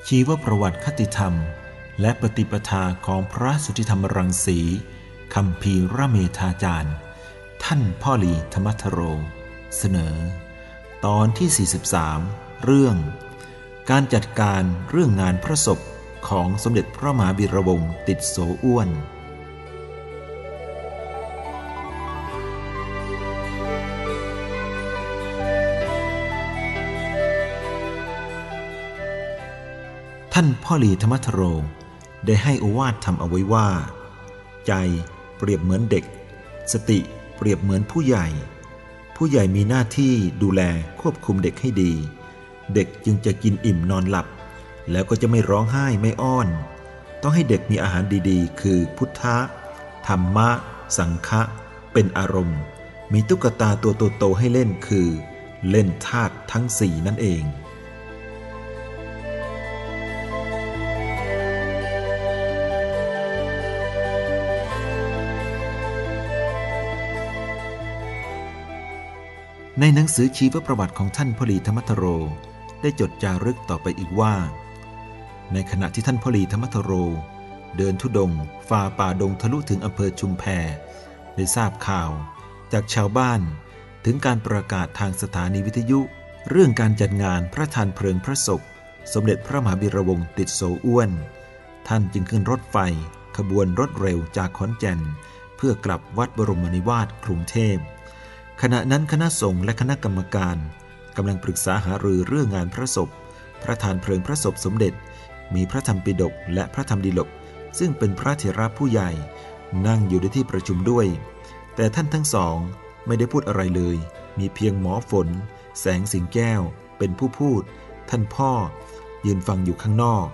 ชีวประวัติคติธรรมและปฏิปทาของพระสุทธิธรรมรังสีคัมภีรเมธาจารย์ท่านพ่อหลีธรรมทโรเสนอตอนที่43เรื่องการจัดการเรื่องงานพระศพของสมเด็จพระมหาวีระวงศ์ติดโสอ้วนท่านพ่อหลีธรรมทโรได้ให้โอวาทธรรมเอาไว้ว่าใจเปรียบเหมือนเด็กสติเปรียบเหมือนผู้ใหญ่ผู้ใหญ่มีหน้าที่ดูแลควบคุมเด็กให้ดีเด็กจึงจะกินอิ่มนอนหลับแล้วก็จะไม่ร้องไห้ไม่อ้อนต้องให้เด็กมีอาหารดีๆคือพุทธะธรรมะสังฆะเป็นอารมณ์มีตุ๊กตาตัวโตๆให้เล่นคือเล่นธาตุทั้งสี่นั่นเองในหนังสือชีวประวัติของท่านพ่อหลีธรรมทโรได้จดจารึกต่อไปอีกว่าในขณะที่ท่านพ่อหลีธรรมทโรเดินธุดงค์ฝ่าป่าดงทะลุถึงอำเภอชุมแพได้ทราบข่าวจากชาวบ้านถึงการประกาศทางสถานีวิทยุเรื่องการจัดงานพระทานเพลิงพระศพสมเด็จพระมหาวีระวงศ์ติดโสอ้วนท่านจึงขึ้นรถไฟขบวนรถเร็วจากขอนแก่นเพื่อกลับวัดบรมนิวาสกรุงเทพขณะนั้นคณะสงฆ์และคณะกรรมการกำลังปรึกษาหารือเรื่องงานพระศพพระทานเพลิงพระศพสมเด็จมีพระธรรมปิฎกและพระธรรมดิลกซึ่งเป็นพระเถระผู้ใหญ่นั่งอยู่ในที่ประชุมด้วยแต่ท่านทั้งสองไม่ได้พูดอะไรเลยมีเพียงหมอฝนแสงสิงแก้วเป็นผู้พูดท่านพ่อยืนฟังอยู่ข้างนอก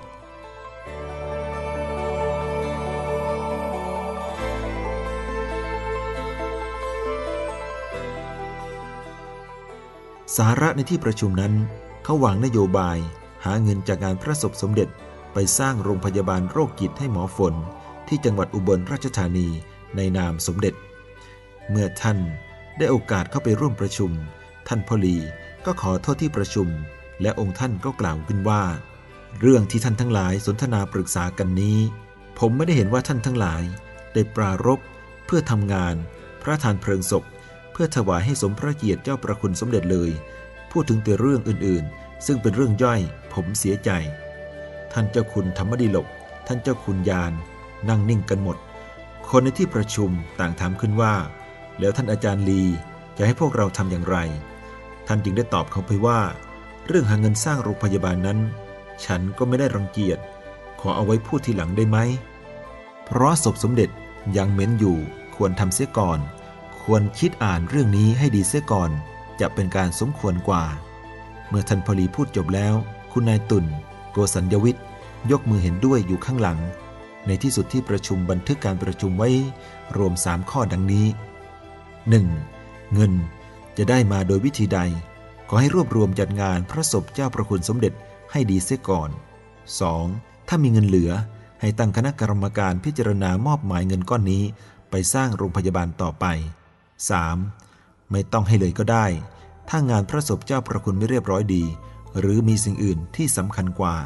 สาระในที่ประชุมนั้นเขาวางนโยบายหาเงินจากงานพระศพสมเด็จไปสร้างโรงพยาบาลโรคจิตให้หมอฝนที่จังหวัดอุบลราชธานีในนามสมเด็จเมื่อท่านได้โอกาสเข้าไปร่วมประชุมท่านพ่อหลีก็ขอโทษที่ประชุมและองค์ท่านก็กล่าวขึ้นว่าเรื่องที่ท่านทั้งหลายสนทนาปรึกษากันนี้ผมไม่ได้เห็นว่าท่านทั้งหลายได้ปรารภเพื่อทำงานพระทานเพลิงศพเพื่อถวายให้สมพระเกียรติเจ้าประคุณสมเด็จเลยพูดถึงแต่เรื่องอื่นๆซึ่งเป็นเรื่องย่อยผมเสียใจท่านเจ้าคุณธรรมดิลกท่านเจ้าคุณยานนั่งนิ่งกันหมดคนในที่ประชุมต่างถามขึ้นว่าแล้วท่านอาจารย์ลีจะให้พวกเราทำอย่างไรท่านจึงได้ตอบเขาไปว่าเรื่องหาเงินสร้างโรงพยาบาลนั้นฉันก็ไม่ได้รังเกียจขอเอาไว้พูดทีหลังได้ไหมเพราะศพสมเด็จยังเหม็นอยู่ควรทำเสียก่อนควรคิดอ่านเรื่องนี้ให้ดีเสียก่อนจะเป็นการสมควรกว่าเมื่อท่านพ่อหลีพูดจบแล้วคุณนายตุ่นโกสัญญวิทย์ยกมือเห็นด้วยอยู่ข้างหลังในที่สุดที่ประชุมบันทึกการประชุมไว้รวม3ข้อดังนี้ 1. เงินจะได้มาโดยวิธีใดขอให้รวบรวมจัดงานพระศพเจ้าประคุณสมเด็จให้ดีเสียก่อน 2. ถ้ามีเงินเหลือให้ตั้งคณะกรรมการพิจารณามอบหมายเงินก้อนนี้ไปสร้างโรงพยาบาลต่อไป 3. ไม่ต้องให้เลยก็ได้ถ้างานพระศพเจ้าประคุณไม่เรียบร้อยดีหรือมีสิ่งอื่นที่สำคัญกว่า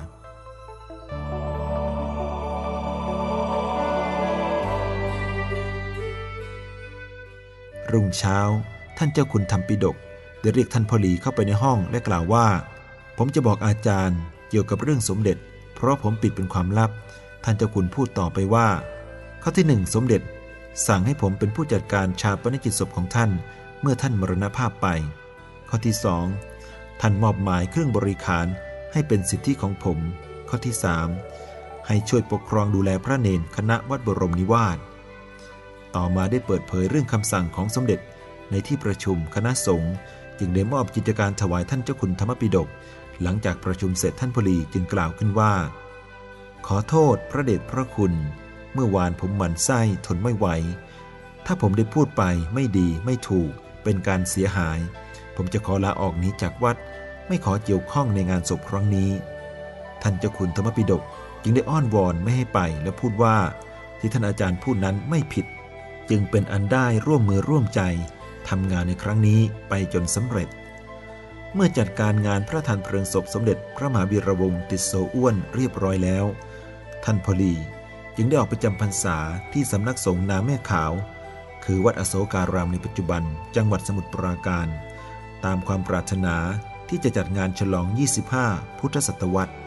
รุ่งเช้าท่านเจ้าคุณธรรมปิฎกได้เรียกท่านพ่อหลีเข้าไปในห้องและกล่าวว่าผมจะบอกอาจารย์เกี่ยวกับเรื่องสมเด็จเพราะผมปิดเป็นความลับท่านเจ้าคุณพูดต่อไปว่าข้อที่ 1 สมเด็จสั่งให้ผมเป็นผู้จัดการชาปนกิจศพของท่านเมื่อท่านมรณภาพไปข้อที่ 2ท่านมอบหมายเครื่องบริขารให้เป็นสิทธิของผมข้อที่ 3ให้ช่วยปกครองดูแลพระเนนคณะวัดบรมนิวาสต่อมาได้เปิดเผยเรื่องคำสั่งของสมเด็จในที่ประชุมคณะสงฆ์จึงได้มอบกิจการถวายท่านเจ้าคุณธรรมปิฎกหลังจากประชุมเสร็จท่านพ่อหลีจึงกล่าวขึ้นว่าขอโทษพระเดชพระคุณเมื่อวานผมหมั่นไส้ทนไม่ไหวถ้าผมได้พูดไปไม่ดีไม่ถูกเป็นการเสียหายผมจะขอลาออกหนีจากวัดไม่ขอเกี่ยวข้องในงานศพครั้งนี้ท่านเจ้าคุณธรรมปิฎกจึงได้อ้อนวอนไม่ให้ไปและพูดว่าที่ท่านอาจารย์พูดนั้นไม่ผิดจึงเป็นอันได้ร่วมมือร่วมใจทำงานในครั้งนี้ไปจนสำเร็จเมื่อจัดการงานพระทานเพลิงศพสมเด็จพระมหาวีระวงศ์ติดโสอ้วนเรียบร้อยแล้วท่านพอลีจึงได้ออกไปจำพรรษาที่สำนักสงฆ์นาแม่ขาวคือวัดอโศการามในปัจจุบันจังหวัดสมุทรปราการตามความปรารถนาที่จะจัดงานฉลอง 25 พุทธศตวรรษ